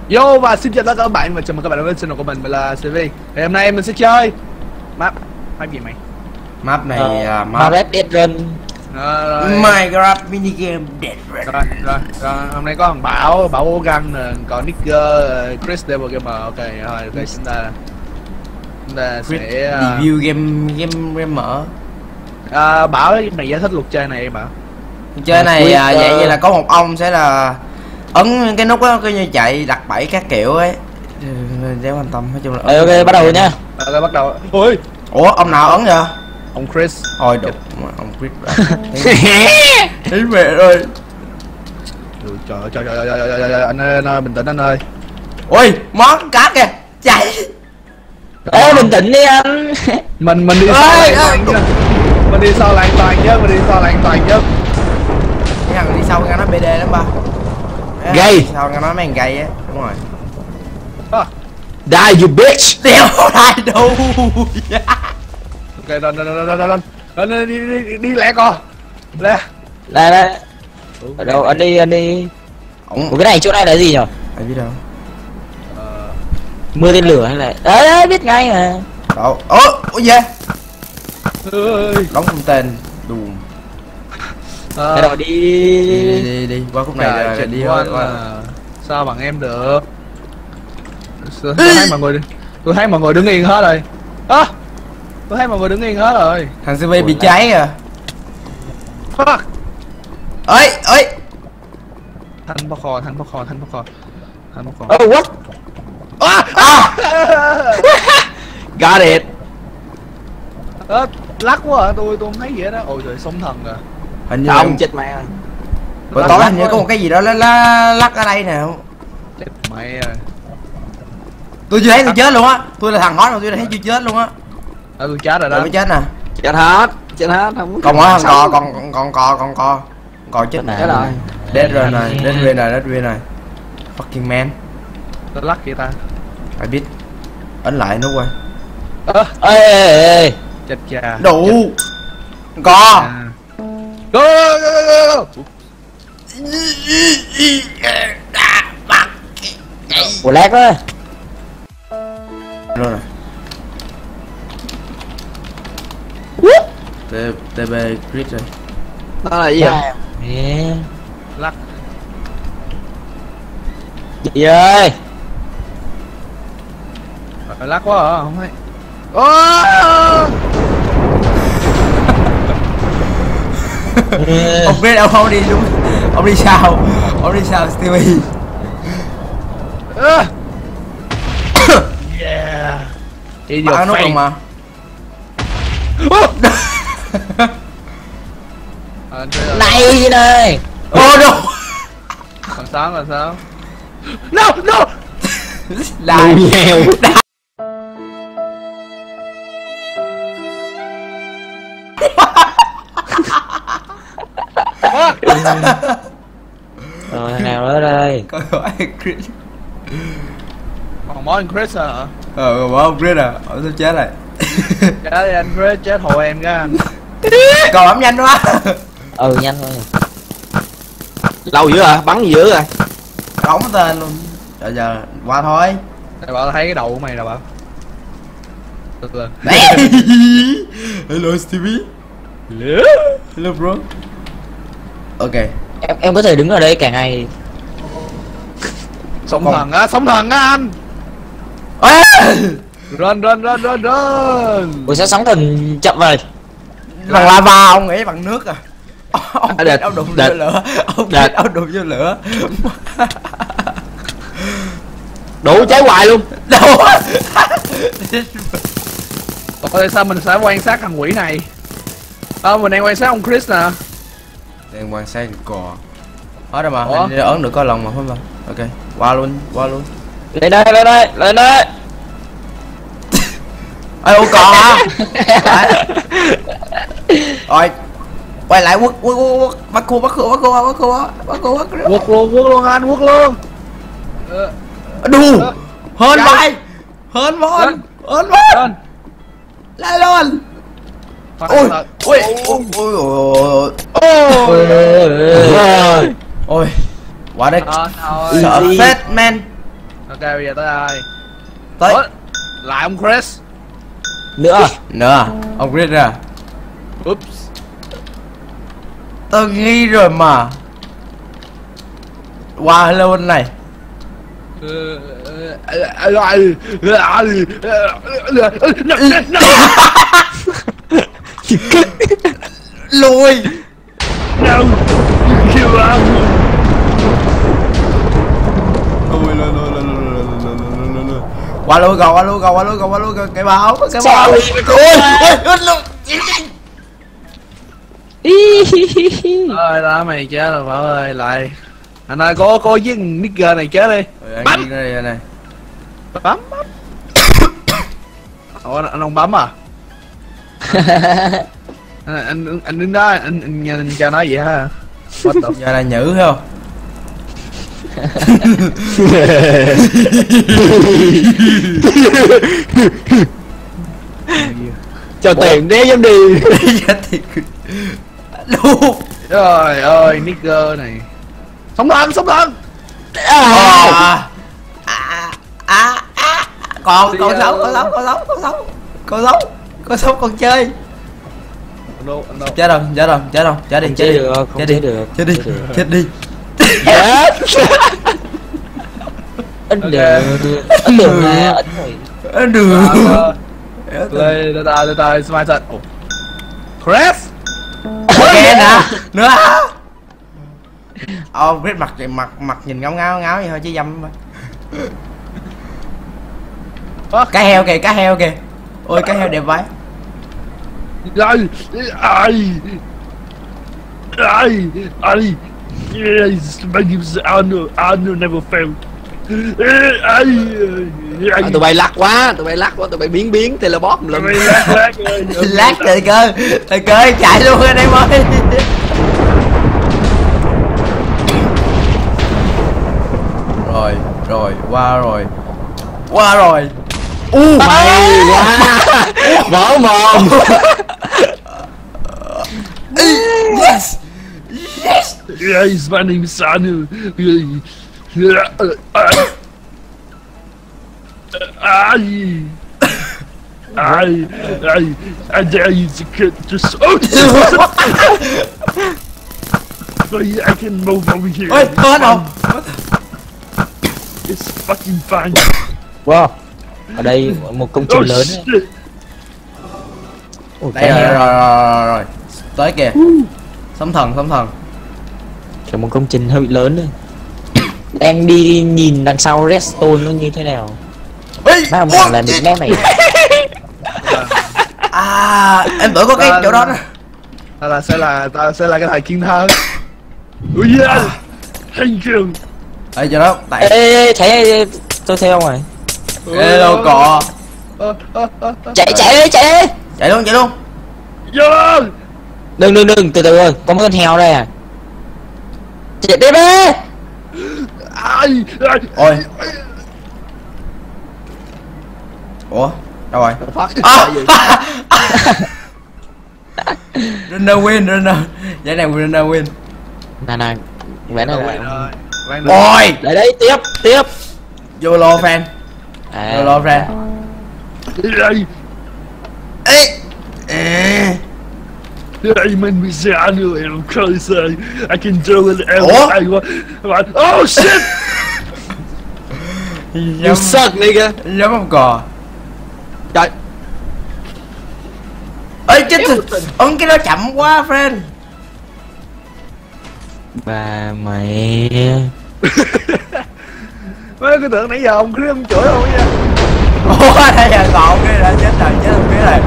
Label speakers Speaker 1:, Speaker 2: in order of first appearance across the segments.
Speaker 1: Yo và xin chào tất cả các bạn và chào mừng các bạn đến với channel của mình là CV. Thì hôm nay mình sẽ chơi map gì mày?
Speaker 2: Map này
Speaker 3: map Red Dead Run.
Speaker 2: Minecraft mini game Dead Run.
Speaker 1: Rồi, hôm nay có thằng Bảo Ogan nè, còn Nigger, Chris Devil Gamer. Ok, rồi chúng ta sẽ
Speaker 2: review game mở.
Speaker 1: Bảo này giải thích luật chơi này Bảo.
Speaker 2: Chơi này vậy như là có một ông sẽ là ấn cái nút á, cứ như chạy đặt bẫy các kiểu ấy. Đéo quan tâm, nói chung là
Speaker 3: ok, bắt đầu rồi nha.
Speaker 1: Ok, bắt đầu. Ôi,
Speaker 2: ủa ông nào ấn vậy?
Speaker 1: ông Chris.
Speaker 2: Ôi đục, ông Chris. Thấy mẹ rồi.
Speaker 1: Trời anh ơi, bình tĩnh anh ơi.
Speaker 2: Ôi món cá kìa, chạy.
Speaker 3: Ê bình tĩnh đi anh.
Speaker 1: Mình đi sau là an toàn chứ, mình đi sau là an toàn chứ.
Speaker 2: Cái thằng đi sau nghe nó BD lắm ba.
Speaker 3: Gay.
Speaker 2: Sao nghe nói mấy thằng gay á, đúng rồi.
Speaker 3: Die you bitch.
Speaker 2: Đéo lại đâu.
Speaker 1: Ok, lên đi lẹ con. Lẹ.
Speaker 3: Đây. Ở đâu anh đi. Ủa cái này chỗ này là gì nhỉ?
Speaker 2: Ai biết đâu.
Speaker 3: Mưa tên lửa hay là đấy biết ngay mà.
Speaker 2: Đâu. Ôi gì? Đóng không tên đùm.
Speaker 3: Rồi
Speaker 2: Đi qua khúc này rồi đi thôi.
Speaker 1: Sao bằng em được? Tôi thấy mọi người đứng yên hết rồi. Tôi thấy mọi người đứng yên hết rồi.
Speaker 2: Thằng CV bị cháy à.
Speaker 1: Fuck.
Speaker 2: Ơi.
Speaker 1: Thanh bóc kho.
Speaker 3: Oh what? Got it.
Speaker 1: Lắc quá à, tôi không thấy gì hết đó. Ôi trời, sóng thần à.
Speaker 2: Hình như
Speaker 3: Không chết mẹ.
Speaker 2: bữa tối hình như có một cái gì đó lắc ở đây nè.
Speaker 1: Chết mẹ rồi.
Speaker 2: Tôi chưa thấy tôi chết luôn á. Tôi là thằng hót mà tôi đã thấy chưa chết luôn á.
Speaker 1: Tôi chết rồi đó.
Speaker 2: Tôi chết nè.
Speaker 3: Chết hết không.
Speaker 2: Còn mỗi thằng còn chết nè.
Speaker 3: Rồi.
Speaker 2: Dead rồi. Fucking man.
Speaker 1: Tôi lắc vậy ta.
Speaker 2: Ai biết. Ấn lại nút quay.
Speaker 3: Ê.
Speaker 1: Chết cha.
Speaker 2: Đủ. Có.
Speaker 1: Go.
Speaker 3: Ủa lag quá.
Speaker 2: Rồi. TB Chris rồi.
Speaker 3: Đó là gì vậy?
Speaker 1: Lắc.
Speaker 3: Gì ơi?
Speaker 1: Lắc quá hả? Không thấy.
Speaker 2: Ông biết đâu không đi luôn. Ông đi sao Stevie.
Speaker 1: Yeah.
Speaker 2: Bạn nút luôn mà.
Speaker 3: Này này.
Speaker 2: Ô đâu.
Speaker 1: Còn sao? No.
Speaker 2: Lại
Speaker 3: nghèo. Rồi thằng nào nữa đây?
Speaker 2: coi hỏi Chris.
Speaker 1: Còn món anh Chris hả?
Speaker 2: Bỏ ông Chris à, ông sao chết rồi.
Speaker 1: Chết đi anh Chris, chết hộ em cái anh.
Speaker 2: Còn bấm nhanh quá.
Speaker 3: Nhanh thôi. Lâu dữ à? Bắn gì dữ rồi?
Speaker 2: Đóng tên luôn. Giờ qua thôi.
Speaker 1: Mày bảo thấy cái đầu của mày rồi bảo. Từ từ.
Speaker 2: Hello Stevie. Hello bro. Ok.
Speaker 3: Em có thể đứng ở đây cả ngày.
Speaker 1: Sống thần á anh. Run.
Speaker 3: Ủa sao sóng thần chậm vậy?
Speaker 2: Bằng lava ông nghĩ bằng nước à? Ông đụng vô lửa. Ông đụng vô lửa.
Speaker 3: Đủ cháy hoài luôn.
Speaker 2: Đâu?
Speaker 1: Tại sao mình sẽ quan sát thằng quỷ này? Mình đang quan sát ông Chris nè.
Speaker 2: Đang quan sát cò. Hết rồi mà, anh ấn được có lòng mà phải không? Ok, qua luôn.
Speaker 3: Lên đây.
Speaker 2: Ê ô cò hả? Rồi. Quay lại quất bắt cua
Speaker 1: Quất luôn.
Speaker 2: Đù. Hên vai. Lại luôn. Ôi quá đấy. Sợ phết man.
Speaker 1: Ok bây giờ tới ai?
Speaker 2: Tới.
Speaker 1: Ủa, lại ông Chris.
Speaker 3: Nữa.
Speaker 2: Nữa. Ông Chris à.
Speaker 1: Oops.
Speaker 2: Tôi nghi rồi mà. Wow, hello anh này. Lùi.
Speaker 1: No, you kill us.
Speaker 2: Qua luôn rồi, cái báo, cái báo.
Speaker 1: Ơi đó mày chết rồi Bảo ơi, lại. Anh ơi có với nigger này chết đi. Bấm
Speaker 2: này.
Speaker 1: bấm. Ủa anh không bấm à? anh đứng đó anh cho nói vậy hả?
Speaker 2: Giờ là nhữ không?
Speaker 3: Cho tiền đế dám đi.
Speaker 2: Luôn.
Speaker 1: Trời ơi nigger này. Sống lên.
Speaker 2: Còn sống còn chơi. Chết rồi, chết đi.
Speaker 3: Chết được, không chết được.
Speaker 2: Chết đi.
Speaker 3: Ấn đường mà, ấn rồi.
Speaker 2: Được.
Speaker 1: Lên từ smile thật. Chris.
Speaker 2: Ok nè. Nữa. Biết mặt nhìn ngáo vậy thôi chứ dâm mà. Cá heo kìa. Ôi cá heo đẹp vậy.
Speaker 1: Yes, my name's Arno never failed.
Speaker 3: Tụi bay lắc quá, tụi bay biến teleport lùm.
Speaker 2: Lát thời cơ chạy luôn anh em ơi. Rồi qua rồi.
Speaker 3: Mày quá. Mở mồm.
Speaker 2: Yes.
Speaker 1: Yes, my name's Arno. I dare you to get just. So yeah, I can move over here.
Speaker 2: Ôi, có đâu.
Speaker 1: It's fucking fine.
Speaker 3: Wow. Ở đây một công trình lớn ấy.
Speaker 1: Shit.
Speaker 2: Đây rồi. Tới kìa. Sống thần.
Speaker 3: Kiểu một công trình hơi lớn đấy. Em đi nhìn đằng sau redstone nó như thế nào. Mấy ông thằng làm được mép này.
Speaker 2: Em tưởng có cái chỗ đó.
Speaker 1: Ta sẽ là cái thằng chiến thắng. Oh yeah. Thank you.
Speaker 2: Đây chỗ đó. Tại.
Speaker 3: Ê, thấy tôi theo ông rồi.
Speaker 2: Hello cọ.
Speaker 3: Chạy
Speaker 2: Chạy luôn.
Speaker 1: Yeah.
Speaker 3: Đừng từ từ ơi, có mấy con heo đây à. Chạy đi bê.
Speaker 2: Ôi. Ủa đâu rồi? Runner win. Giải này runner win.
Speaker 3: Nè vẽ này là.
Speaker 2: Ôi
Speaker 3: Đấy tiếp.
Speaker 2: YOLO fan. YOLO fan.
Speaker 1: I mean, we say I knew it. I'm crazy. I can do whatever I want. Oh shit!
Speaker 3: You suck, nigga.
Speaker 2: Giống không cò.
Speaker 3: Trời.
Speaker 2: Ê chết rồi. Ông cái đó chậm quá friend.
Speaker 3: Bà mày.
Speaker 1: Mấy cái tưởng nãy giờ ông cứ ông chửi không nha.
Speaker 2: Ủa đây giờ còn kia rồi, chết ông kia rồi.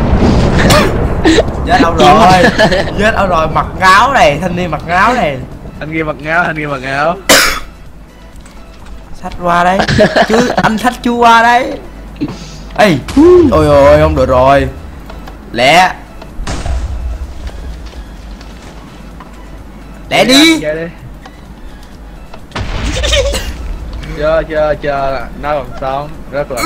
Speaker 2: Chết ông rồi, mặc ngáo này, thanh niên mặc ngáo này.
Speaker 1: Anh kia mặc ngáo.
Speaker 2: Sách qua đấy. Chứ anh sách chưa qua đấy. Ê. Ôi không được rồi. Lẹ đi.
Speaker 1: Chờ nó còn sống rất là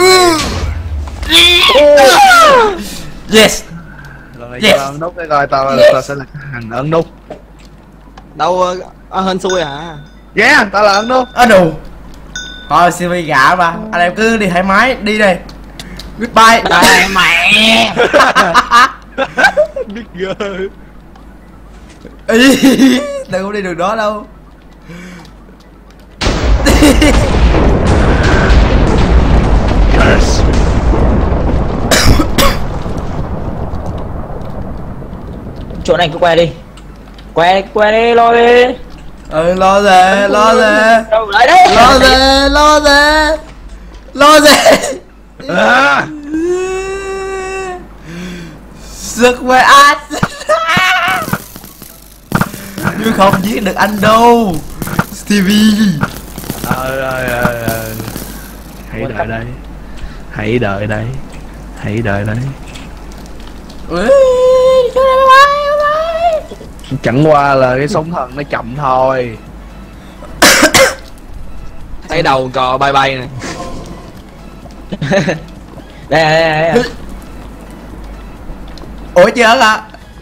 Speaker 2: Yes.
Speaker 1: lần này cho ấn nút cái coi tao sẽ là thằng ấn nút.
Speaker 3: Đâu hên xui à.
Speaker 1: Yeah, tao là ấn nút.
Speaker 2: Đủ. Thôi CV gạ mà, anh em cứ đi thoải mái, đi đây. Goodbye.
Speaker 3: Đây mẹ.
Speaker 1: Nigger.
Speaker 2: Ý, đừng có đi đường đó đâu.
Speaker 1: Curse.
Speaker 3: Chỗ này cứ qua đi. Qua đi, lo đi.
Speaker 2: Ừ, lo về.
Speaker 3: Đâu lại đấy.
Speaker 2: Lo về.
Speaker 1: À.
Speaker 2: Giật về át. Nhưng không giết được anh đâu Stevie.
Speaker 1: Hãy đợi đây. Hãy đợi đây. Hãy đợi đây.
Speaker 2: Ui,
Speaker 1: Chẳng qua là cái sóng thần nó chậm thôi.
Speaker 4: Thấy đầu cò bay bay nè.
Speaker 3: Đây.
Speaker 2: ủa chưa hả?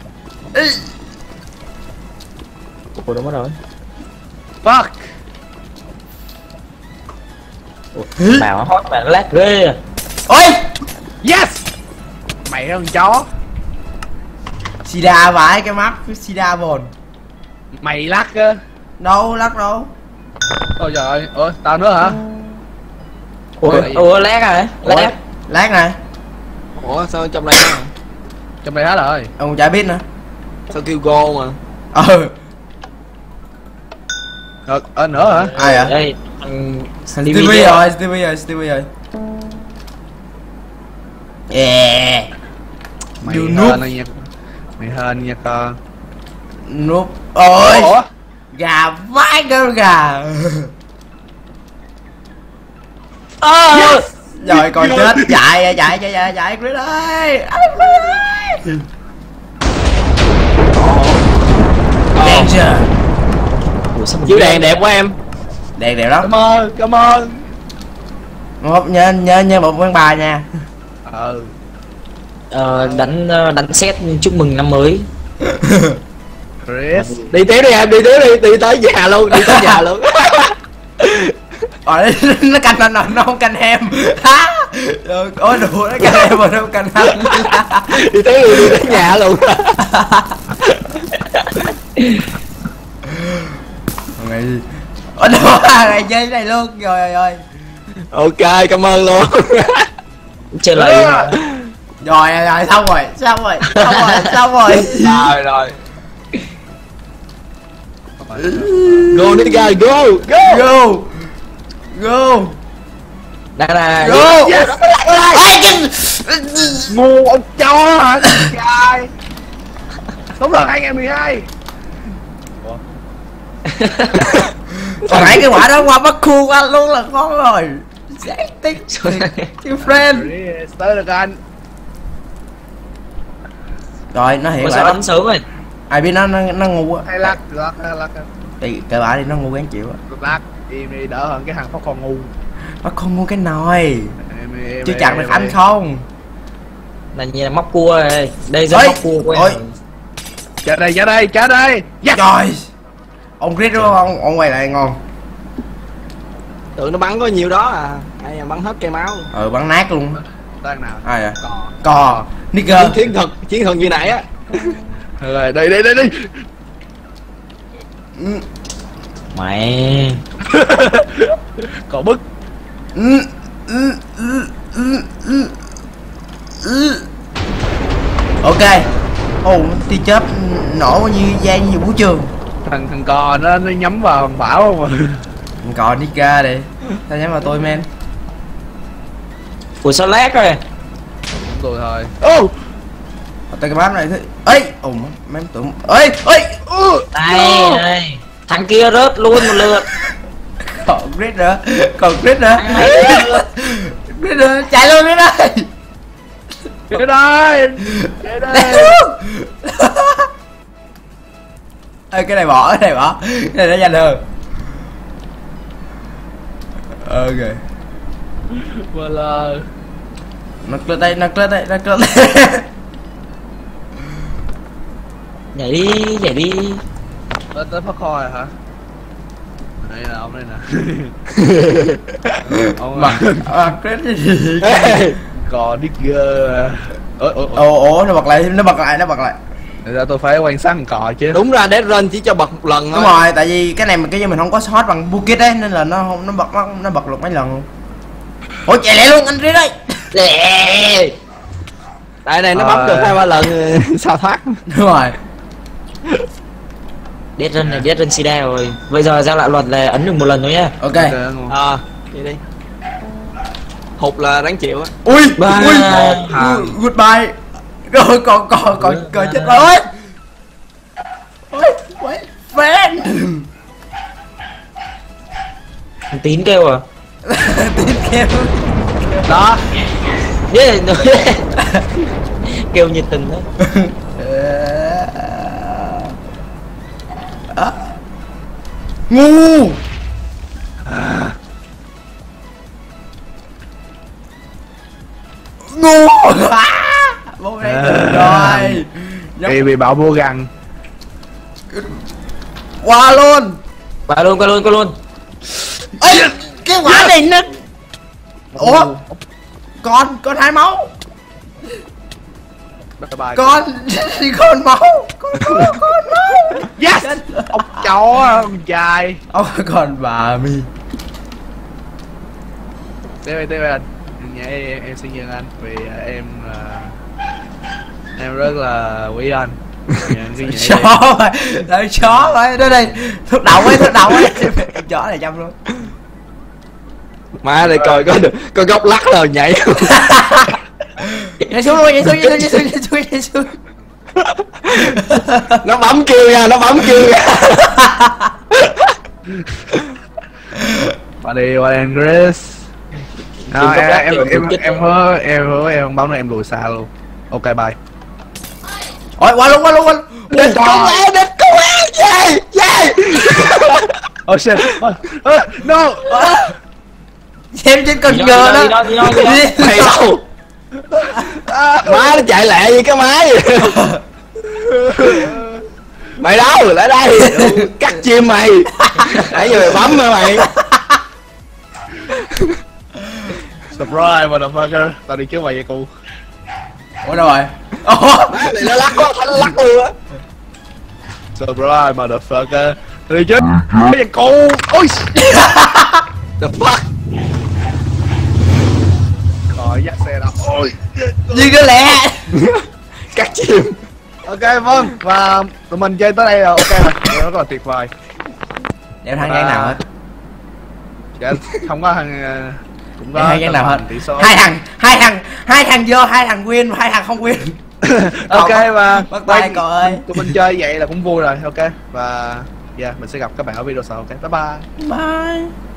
Speaker 3: Ủa đâu mất rồi.
Speaker 1: Fuck.
Speaker 3: Màu hot mà lát ghê à.
Speaker 2: Ôi
Speaker 1: Yes. Mày hơn chó.
Speaker 2: Sida vãi cái mắt Sida bồn.
Speaker 1: Mày lắc á.
Speaker 2: Đâu lắc đâu.
Speaker 1: Ôi trời ơi. Ủa tao nữa hả?
Speaker 3: Ủa lát rồi.
Speaker 2: Lát này.
Speaker 4: Ủa sao trong đây nè?
Speaker 1: Trong đây hết rồi.
Speaker 2: Ông chả biết nữa.
Speaker 4: Sao kêu go mà?
Speaker 1: Nữa hả?
Speaker 2: Ai hả?
Speaker 3: Đây.
Speaker 2: Stevie rồi. Yeah.
Speaker 1: Mày
Speaker 2: You
Speaker 1: hên
Speaker 2: noob.
Speaker 1: nha. Mày hên nha con.
Speaker 2: Núp. Ôi
Speaker 1: Ủa?
Speaker 2: gà vãi con gà.
Speaker 1: Yes.
Speaker 2: Rồi còn chết. Chạy Chris ơi. Danger.
Speaker 4: Chiếu đèn đẹp quá em.
Speaker 2: Đèn đẹp lắm.
Speaker 1: Cảm ơn.
Speaker 2: Một nhớ một con bà nha.
Speaker 3: Đánh xét chúc mừng năm mới.
Speaker 1: Chris.
Speaker 4: Đi tiếp đi em, đi tới nhà luôn,
Speaker 2: Rồi nó canh anh, nó không canh em. Rồi có đùa nó canh em mà nó không canh anh.
Speaker 4: đi tới nhà luôn.
Speaker 2: Mày ở đâu này chơi cái này luôn rồi.
Speaker 4: Ok, cảm ơn luôn.
Speaker 3: Chơi lại.
Speaker 2: Rồi xong rồi.
Speaker 4: Rồi. Go nigga, go.
Speaker 3: Đây.
Speaker 2: Go.
Speaker 1: Yes. Ngu ông chó hả? Trai. Đúng rồi 2012.
Speaker 2: Hồi nãy cái quả đó qua bắt khu anh luôn là ngon rồi. Tích you friend.
Speaker 1: Chris tới được anh.
Speaker 2: Rồi nó hiện
Speaker 3: Ủa sao
Speaker 2: lại.
Speaker 3: đánh sướng rồi.
Speaker 2: Ai biết nó ngu á.
Speaker 1: Hay lắc.
Speaker 2: Thì kệ bả đi, nó ngu gán chịu á.
Speaker 1: Lắc. Im đi đỡ hơn cái thằng phát con ngu.
Speaker 2: Nó không ngu cái nồi.
Speaker 1: Em
Speaker 2: Chưa chặn được anh không?
Speaker 3: Là như là móc cua rồi. Đây giờ
Speaker 2: Ôi,
Speaker 3: móc cua của
Speaker 2: ôi.
Speaker 3: em.
Speaker 1: Trả đây. Yes.
Speaker 2: Rồi. Ông Chris đúng không? Ông quay lại ngon.
Speaker 4: Tưởng nó bắn có nhiều đó à. Hay là bắn hết cây máu.
Speaker 2: Bắn nát luôn.
Speaker 1: Đang nào?
Speaker 2: Ai vậy?
Speaker 1: Cò.
Speaker 2: Cò. Nigger.
Speaker 4: Chiến thuật như nãy á.
Speaker 1: Rồi đây.
Speaker 3: Mày.
Speaker 1: Cò bức.
Speaker 2: Ok. Tia chớp nổ như gian như vũ trường.
Speaker 1: Thằng cò nó nhắm vào thằng Bảo không mà.
Speaker 2: Thằng cò Nika đi. Sao nhắm vào tôi men?
Speaker 3: Ủa sao lát rồi.
Speaker 1: Tôi thôi.
Speaker 2: Tay cái bám này thế. Ê, mấy tưởng. Ê.
Speaker 3: Đây. Thằng kia rớt luôn một lượt.
Speaker 2: Còn Chris nữa. Chris nữa. Chạy luôn Chris ơi.
Speaker 1: Cái đây.
Speaker 2: Ê, cái này bỏ. Cái này nó nhanh hơn. Ok.
Speaker 1: Voilà.
Speaker 2: Nó lên đây.
Speaker 3: Nhảy đi.
Speaker 1: Tới phát kho rồi hả? Đây là ông đây nè. Ông
Speaker 2: Mặt Chris gì?
Speaker 1: còn digger.
Speaker 2: Ủa nó bật lại.
Speaker 1: Thật ra tôi phải quan sát con cò chứ.
Speaker 4: Đúng ra Dead Run chỉ cho bật một lần thôi.
Speaker 2: Đúng rồi, tại vì cái này mình không có shot bằng bucket ấy nên là nó không nó bật được mấy lần luôn. Ủa chạy lại luôn anh Chris ơi.
Speaker 4: Tại này nó bấm được 2-3 lần sao thoát.
Speaker 2: Đúng rồi.
Speaker 3: Dead Run này Dead Run sida rồi. Bây giờ ra lại luật là ấn được một lần thôi nhá.
Speaker 2: Ok.
Speaker 4: Đi đi. Hụt là đáng chịu á.
Speaker 2: Ui,
Speaker 3: Bye.
Speaker 2: goodbye. Rồi còn chết rồi. Ôi, fan.
Speaker 3: Tín kêu à?
Speaker 2: Tín kêu.
Speaker 1: Đó.
Speaker 3: Yeah, kêu nhiệt tình thôi.
Speaker 2: Ngu. Ngu. Bố đây rồi.
Speaker 1: Vì bị bạo vô găng.
Speaker 2: Qua luôn.
Speaker 3: Qua luôn.
Speaker 2: Ê, cái quả này nó. Ủa? Con 2 máu.
Speaker 1: Bye bye.
Speaker 2: Con máu. Con máu.
Speaker 1: Yes. Ông chó con dài.
Speaker 2: Ông còn bà mi.
Speaker 1: Tiếp anh. Nhà em xin nhận anh vì em rất là quý anh.
Speaker 2: Chó rồi, đợi chó rồi, đây thuốc đậu ấy, chó này chăm luôn.
Speaker 4: Má đây coi có góc lắc rồi nhảy.
Speaker 2: Nhảy xuống luôn, nhảy xuống.
Speaker 4: Nó bấm kêu nha.
Speaker 1: Bạn đi qua em Chris. Em hứa em bấm nó em lùi xa luôn. Ok bye.
Speaker 2: Ôi qua luôn.
Speaker 4: Địch công an yeah.
Speaker 1: Oh shit. No.
Speaker 2: Xem trên con ngờ đó.
Speaker 3: Đi
Speaker 4: Mày đâu? Má nó chạy lẹ như cái máy vậy. Mày đâu? Lại đây. Cắt chim mày. Nãy giờ mày bấm hả mày?
Speaker 1: Surprise motherfucker. Tao đi trước mày vậy cu.
Speaker 2: Ủa đâu rồi?
Speaker 4: Má này nó lắc quá, nó lắc luôn á.
Speaker 1: Surprise motherfucker. Tao đi trước vậy cu. Ôi.
Speaker 4: The fuck?
Speaker 1: Khỏi dắt xe đâu. Ôi.
Speaker 2: Như cái lẹ.
Speaker 4: Cắt chim.
Speaker 1: Ok vâng. Và tụi mình chơi tới đây là ok rồi. Rất là tuyệt vời.
Speaker 2: Đeo thằng gian nào hết?
Speaker 1: Dạ, không có thằng cũng có
Speaker 2: Hai gian nào hết?
Speaker 1: tỷ số.
Speaker 2: Hai thằng vô, 2 thằng win, 2 thằng không win.
Speaker 1: Ok và
Speaker 2: Bắt tay cậu ơi.
Speaker 1: tụi mình chơi vậy là cũng vui rồi. Ok và mình sẽ gặp các bạn ở video sau. Ok bye bye.
Speaker 2: Bye.